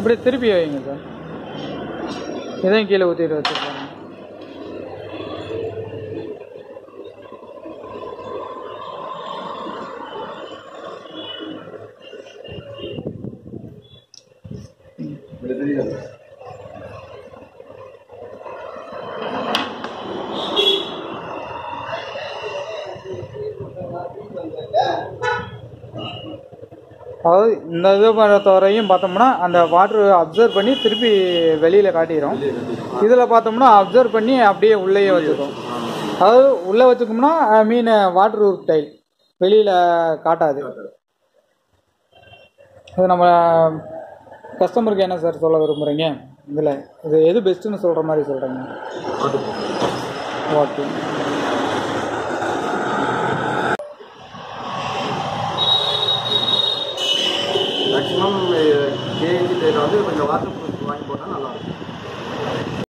அப்படியே திருப்பி வைங்க சார். இதையும் கீழே ஊற்றிட்டு வச்சுருக்காங்க. அதாவது இந்த இதை பொறுத்தவரையும் பார்த்தோம்னா அந்த வாட்ரு அப்சர்வ் பண்ணி திருப்பி வெளியில் காட்டிடும். இதில் பார்த்தோம்னா அப்சர்வ் பண்ணி அப்படியே உள்ளேயே வச்சுக்கும். அதாவது உள்ளே வச்சுக்கோம்னா மீன் வாட்டர் ப்ரூஃப் டைல் வெளியில் காட்டாது. அது நம்ம கஸ்டமருக்கு என்ன சார் சொல்ல விரும்புகிறீங்க? இதில் இது எது பெஸ்ட்டுன்னு சொல்கிற மாதிரி சொல்கிறீங்க? ஓகே. மேக்ஸிமம் KAG டைல் வந்து கொஞ்சம் வாட்டர்